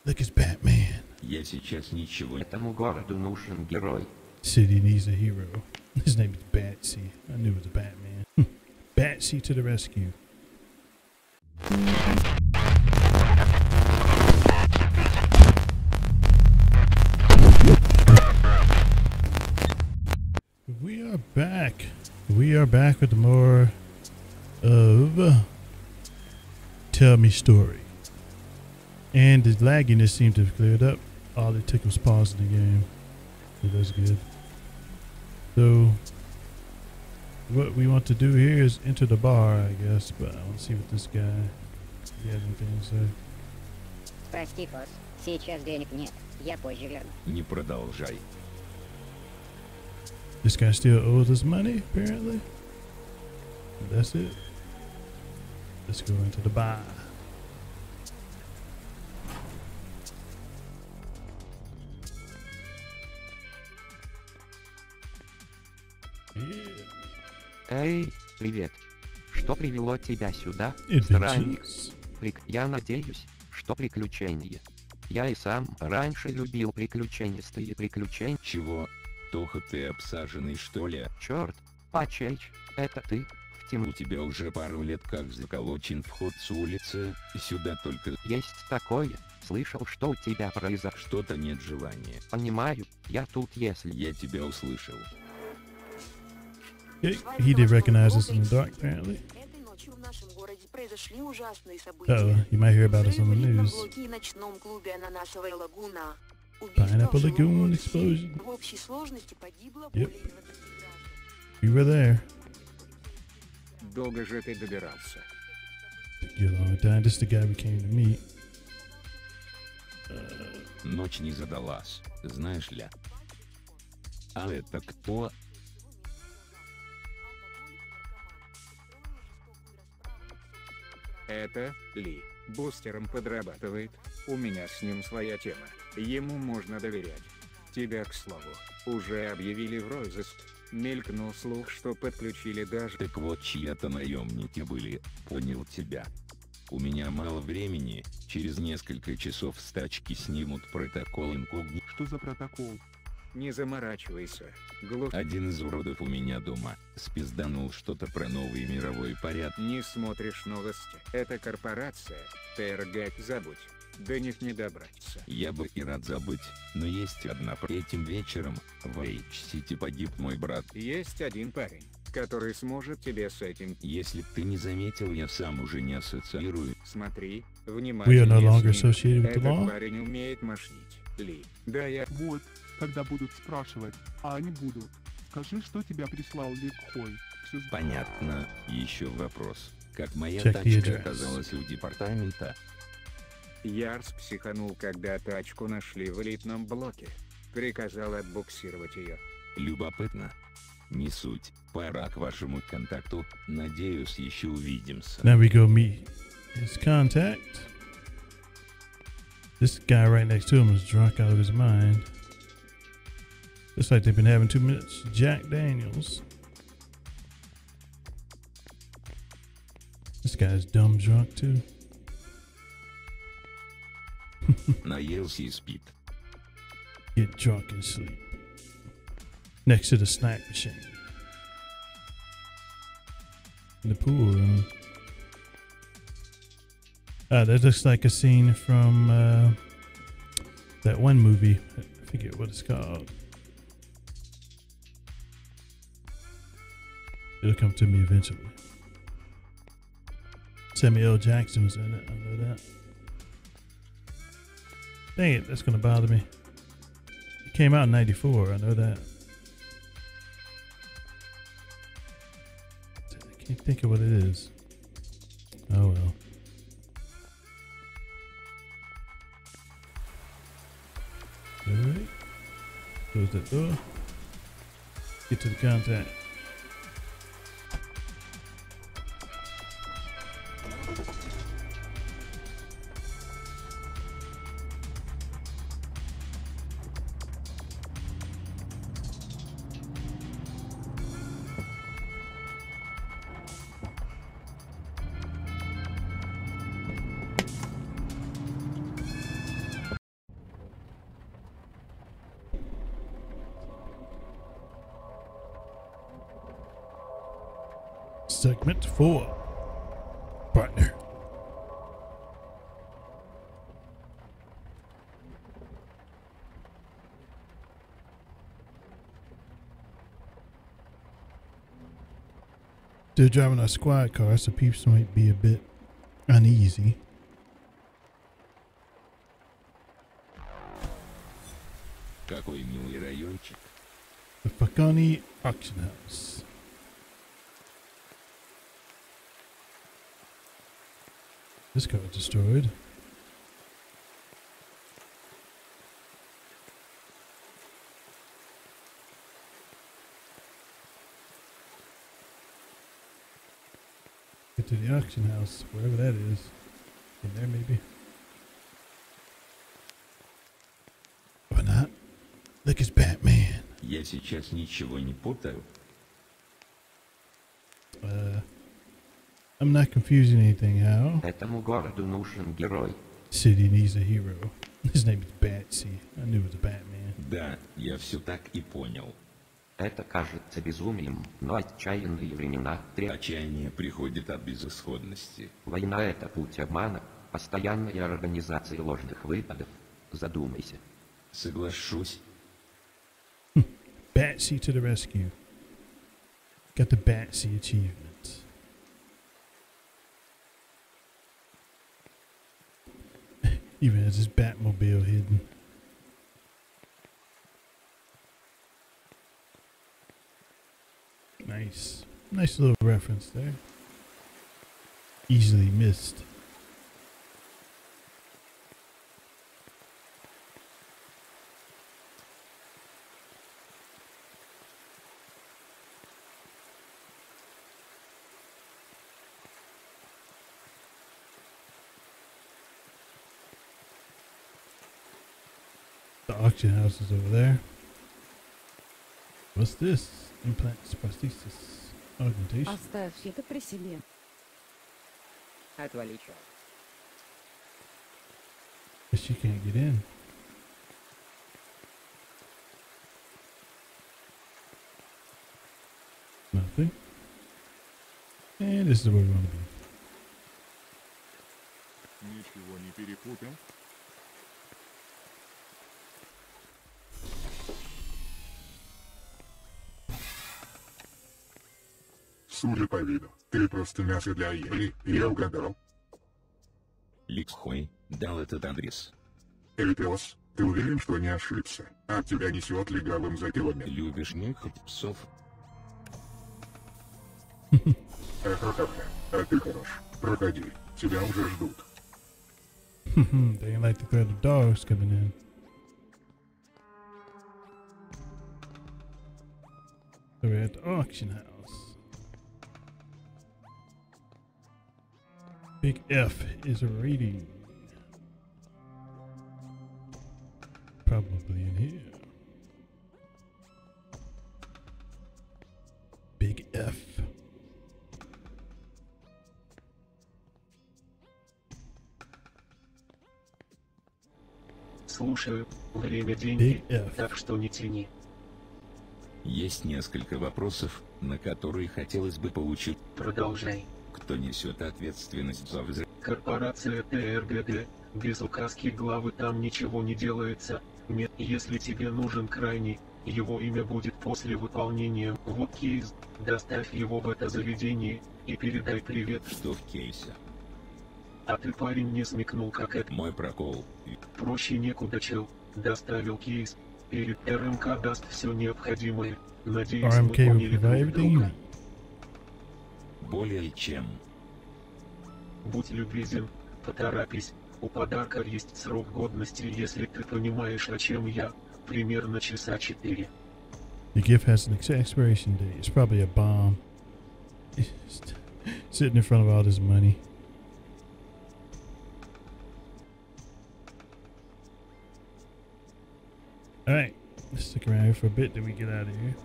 Look, it's Batman. Я сейчас ничего. Этому городу нужен герой. City needs a hero. His name is Batsy. I knew it was Batman. Batsy to the rescue. We are back. We are back with more of Tell Me Story. And the lagginess seemed to have cleared up. All it took was pause in the game. So that's good. So what we want to do here is enter the bar, I guess, but I want to see what this guy, if he has anything to say. Прости, босс. Сейчас денег нет. Я позже верну. Не продолжай. This guy still owes us money, apparently. That's it. Let's go into the bar. Yeah. Эй, привет. Что привело тебя сюда, Adventures. странник? Я надеюсь, что приключения. Я и сам раньше любил приключенистые приключения. Чего? Тоха, ты обсаженный, что ли? Черт, Пачеч, это ты? В тему У тебя уже пару лет как заколочен вход с улицы, сюда только есть такое. Слышал, что у тебя произошло. что-то нет желания. Понимаю, я тут если... Я тебя услышал. Yeah, he did recognize us in the dark, apparently. Этой ночью в нашем городе произошли ужасные Uh-oh, события. you might hear about us on the Взрыв news. на блоке и ночном клубе Ананасовая лагуна. Убийство Pineapple в жилом Lagoon блоке. explosion. В общей сложности погибло Yep. более 20 граждан. We were there. Долго же ты добирался? Took you a long time. This is the guy we came to meet. Ночь не задалась, знаешь ли. А это кто? Это Ли. Бустером подрабатывает. У меня с ним своя тема. Ему можно доверять. Тебя, к слову, уже объявили в розыск. Мелькнул слух, что подключили даже... Так вот, чьи-то наемники были, понял тебя. У меня мало времени, через несколько часов с тачки снимут протокол инкогни. Что за протокол? Не заморачивайся. Глуп... Один из уродов у меня дома спизданул что-то про новый мировой порядок. Не смотришь новости. Это корпорация. ТРГ забудь. До них не добраться. Я бы и рад забыть, но есть одна. Этим вечером в H-City погиб мой брат. Есть один парень, который сможет тебе с этим... Если б ты не заметил, я сам уже не ассоциирую. Смотри, We are внимательнее no longer с ним. associated with the Этот law. парень умеет мошнить. Ли. Да, я... Вот, когда будут спрашивать, а не буду. Скажи, что тебя прислал Лик Хой. Всё с- Понятно. Еще вопрос. Как моя Check the тачка address. оказалась у департамента? Ярс психанул, когда тачку нашли в элитном блоке. Приказал отбуксировать ее. Любопытно. Не суть. Пора к вашему контакту. Надеюсь, еще увидимся. Now we go meet his contact. This guy right next to him is drunk out of his mind. Looks like they've been having 2 minutes. Jack Daniels. This guy's dumb drunk too. Наелся и спит. Get drunk and sleep. Next to the snack machine. In the pool room. That looks like a scene from that one movie. I forget what it's called. It'll come to me eventually. Samuel L. Jackson was in it. I know that. Dang it, that's gonna bother me. It came out in '94. I know that. I can't think of what it is. Oh well. Alright. Close that door. Get to the contact. Segment 4. Partner. Still driving our squad car, so peeps might be a bit uneasy. Какой милый райончик. The Fakani Auction House. This car was destroyed. Get to the auction house, wherever that is. In there, maybe. Or not. Look, it's Batman. Я сейчас ничего не путаю. I'm not confusing anything, Hal. Этому городу нужен герой. City needs a hero. His name is Batsy. I knew it was Batman. Да, я все так и понял. Это кажется безумием, но отчаянные времена требуют. Отчаяние приходит от безысходности. Война — это путь обмана, постоянная организация ложных выпадов. Задумайся. Соглашусь. Batsy to the rescue. Got the Batsy achievement. Even has his Batmobile hidden. Nice. Nice little reference there. Easily missed. The auction house is over there. What's this? Implants, prosthesis, augmentation. Оставь это при себе. Отвали, чё. Guess she can't get in. Nothing. And this is where we want to be. Ничего не перепутал. Судя по виду, ты просто мясо для Ели, я угадал. Ликсхой дал этот адрес. Эльпиос, ты уверен, что не ошибся? От тебя несет легавым за километр. Любишь нюхать псов? Ха-ха-ха, а ты хорош. Проходи, тебя уже ждут. They ain't like the threat of dogs coming in. So we're at the auction house. Big F is a rating. Probably in here. Big F. Слушаю, время Big деньги, F. так что не тяни. Есть несколько вопросов, на которые хотелось бы получить. Продолжай. Кто несет ответственность за взрыв? Корпорация ТРГД, без указки главы там ничего не делается. Если тебе нужен крайний, его имя будет после выполнения. Вот кейс, доставь его в это заведение и передай привет. Что в кейсе? А ты, парень, не смекнул, как это. Мой прокол. Проще некуда, чел. Доставил кейс. Перед РМК даст все необходимое. Надеюсь, мы RMK will поняли provide друг everything you друга. need. Более чем. Будь любезен, поторопись. У подарка есть срок годности, если ты понимаешь, о чем я. Примерно часа 4. The gift has an expiration date. It's probably a bomb. Sitting in front of all this money. Alright, let's stick around here for a bit, then we get out of here.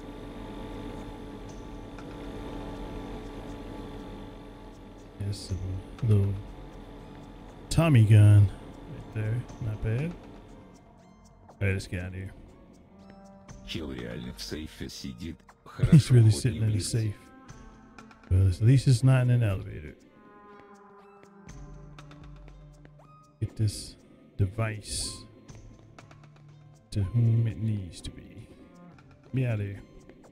Yes, a little Tommy gun right there. Not bad. Alright, let's get out of here. Чел реально в сейфе сидит. He's Хорошо, really хоть sitting не in a близко. safe. Well, at least it's not in an elevator. Get this device to whom it needs to be. Get me out of here.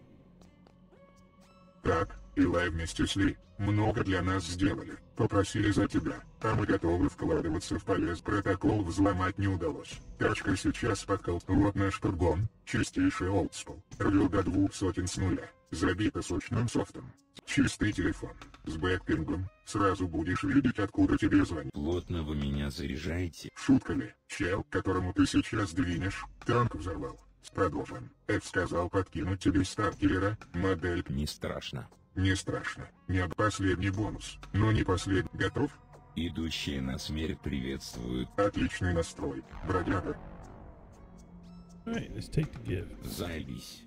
Так, Илай вместе с Ли много для нас сделали. Попросили за тебя, а мы готовы вкладываться в полез. Протокол взломать не удалось. Тачка сейчас подкол. Вот наш фургон, чистейший олдскул. Рвел до 200 с нуля. Забито сочным софтом. Чистый телефон. С бэкпингом. Сразу будешь видеть, откуда тебе звонят. Плотно вы меня заряжаете. Шутка ли? Чел, которому ты сейчас двинешь, танк взорвал. Продолжим. Эд сказал подкинуть тебе стартера, модель. Не страшно. Не страшно. Не последний бонус. Но не последний. Готов? Идущие на смерть приветствуют. Отличный настрой, бродяга. Alright, let's take the gift. Заебись.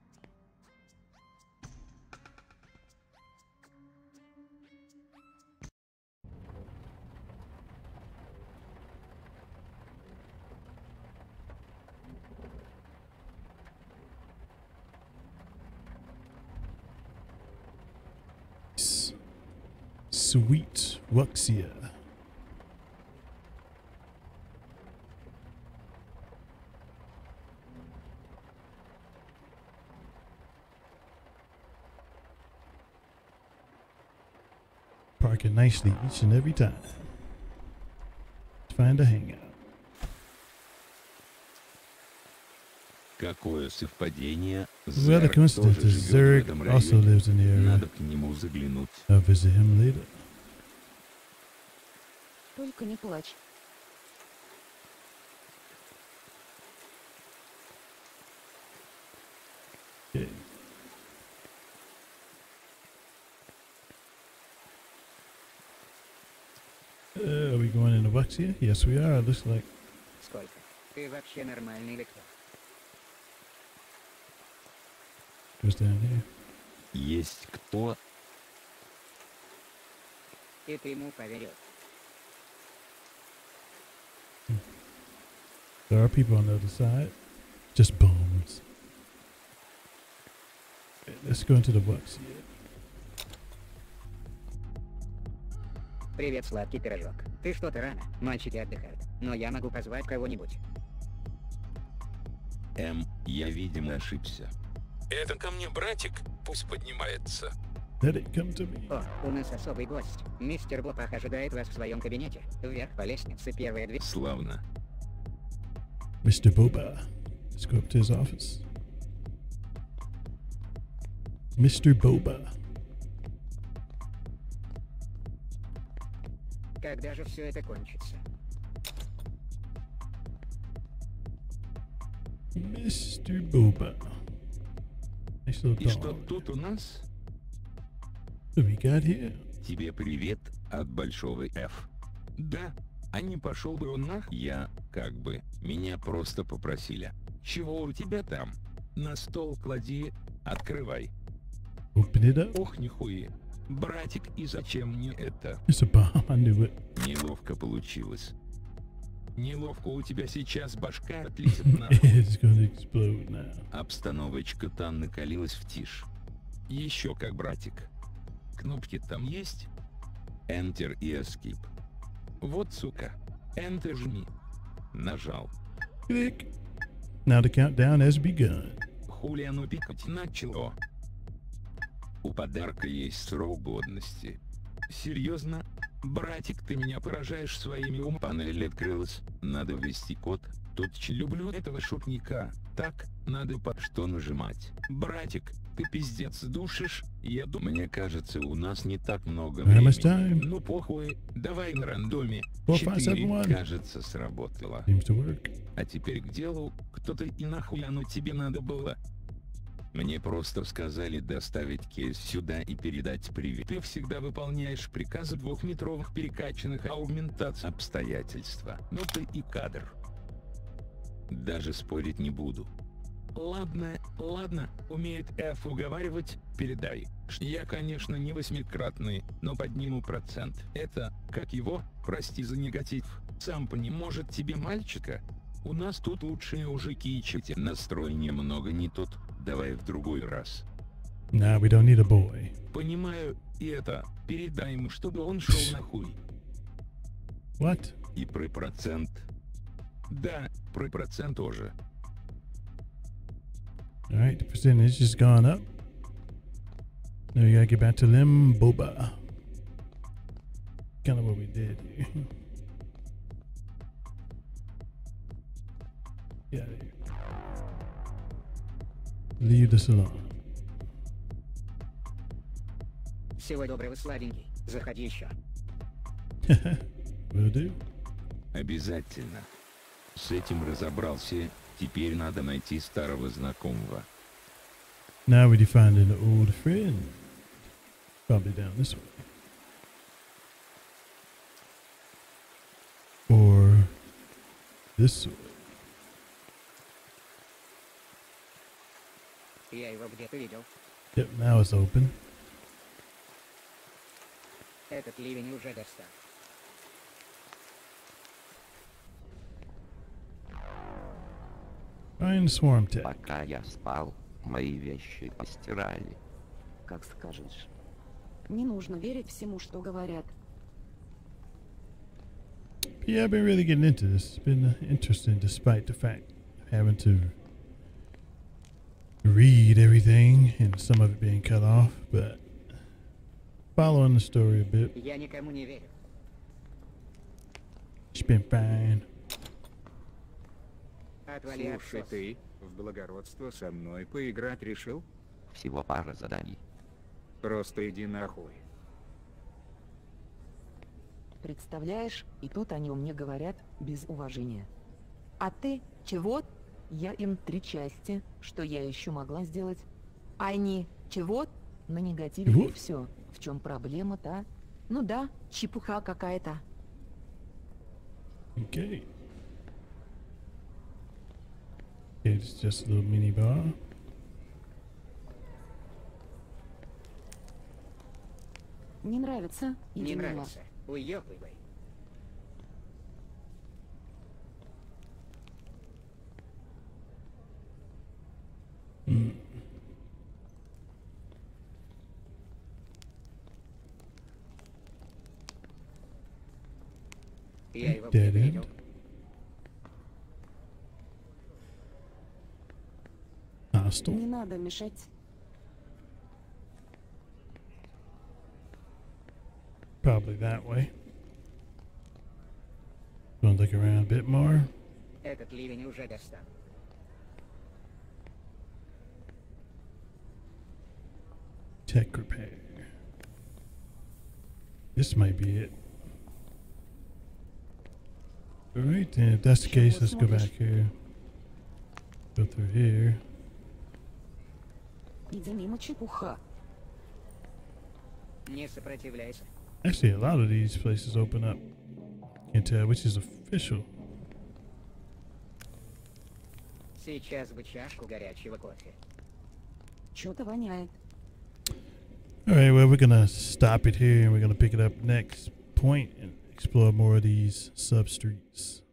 Sweet Wuxia. Parking nicely each and every time. Find a hangout. Какое совпадение. Well, the Зерк coincidence тоже is живет в Zerg этом also районе. lives in the area. Надо к нему заглянуть. I'll visit him later. Только не плачь. Okay. Are we going into Wuxia? Yes, we are. Looks like. Сколько? Ты вообще нормальный или кто? Goes down here. Есть кто? И ты ему поверил. There are people on the other side. Just bones. Okay, let's go into the Wuxia. Привет, сладкий пирожок. Ты что-то рано, мальчики отдыхают. Но я могу позвать кого-нибудь. Я, видимо, ошибся. Это ко мне братик, пусть поднимается. Let it come to me. О, у нас особый гость. Мистер Бопах ожидает вас в своем кабинете. Вверх по лестнице, первая дверь. Славно. Mr. Boba. Let's go up to his office. Mr. Boba. Когда же все это кончится? Mr. Boba. Nice little И что dog. тут у нас? What do we got here? Тебе привет от большого F. Да, а не пошел бы он нах? Я, меня просто попросили. Чего у тебя там? На стол клади, открывай. Open it up. Ох, нихуя. Братик, и зачем мне это? It's a bomb. I knew it. Неловко получилось. Неловко у тебя сейчас башка отлетит нахуй. It's gonna explode now. Обстановочка там накалилась в тишь. Еще как, братик. Кнопки там есть? Enter и Escape. Вот, сука. Enter жми. Нажал. Click. Now the countdown has begun. Хули оно пикать начало. У подарка есть срок годности. Серьезно? Братик, ты меня поражаешь своими умом. Панель открылась. Надо ввести код. Тут Люблю этого шутника. Так, надо что нажимать? Братик, ты пиздец душишь. Я думаю... Мне кажется, у нас не так много How much времени. time? Ну похуй, давай на рандоме. 4, 5, 7, 4. 1. Кажется, сработало. Seems to work. А теперь К делу, кто-то и нахуй оно тебе надо было. мне просто сказали доставить кейс сюда и передать привет. Ты всегда выполняешь приказы двухметровых перекачанных аугментаций. Обстоятельства. Ну ты и кадр. Даже спорить не буду. Ладно, умеет F уговаривать, передай. Я, конечно, не 8-кратный, но подниму процент. Это, как его, прости за негатив, сам может тебе мальчика? У нас тут лучшие мужики и чити. Настрой немного не тот, давай в другой раз. Nah, we don't need a boy. Понимаю, И это, передай ему, чтобы он шел на хуй. What? И про процент. Да, про процент тоже. Alright, the percentage has gone up. Now we gotta get back to Limboba. Kind of what we did here. Get out of here. Leave the salon. Всего доброго, сладенький. Заходи еще. Will do. Обязательно. С этим разобрался, теперь надо найти старого знакомого. Now we find an old friend. Probably down this way. Or this way. Я его где-то видел. Yep, now it's open. Этот ливень уже достал. Find swarm tech. Пока я спал, мои вещи постирали. Как скажешь. Не нужно верить всему, что говорят. Yeah, I've been really getting into this. It's been interesting despite the fact of having to read everything and some of it being cut off, but following the story a bit. Я никому не верю. It's been fine. Отвали от Слушай, сос. ты в благородство со мной поиграть решил? Всего пара заданий. Просто иди нахуй. Представляешь, и тут они мне говорят без уважения. А ты чего? Я им 3 части, что я еще могла сделать. А они чего? На негативе и Вот. все. В чем проблема-то? Ну да, чепуха какая-то. Okay. It's just a little mini bar. Не нравится? Не Иди мимо. нравится. Уёбывай. Я его Dead где-то end. видел. Hostile. Не надо мешать. Probably that way. Gonna look around a bit more. Этот ливень уже достал. Tech repair. This might be it. Alright, then if that's the case, let's go back here. Go through here. Иди мимо, чепуха. Не сопротивляйся. Actually, a lot of these places open up. Can't tell which is official. Сейчас бы чашку горячего кофе. Чё-то воняет. Alright, well, we're gonna stop it here and we're gonna pick it up next point and explore more of these sub streets.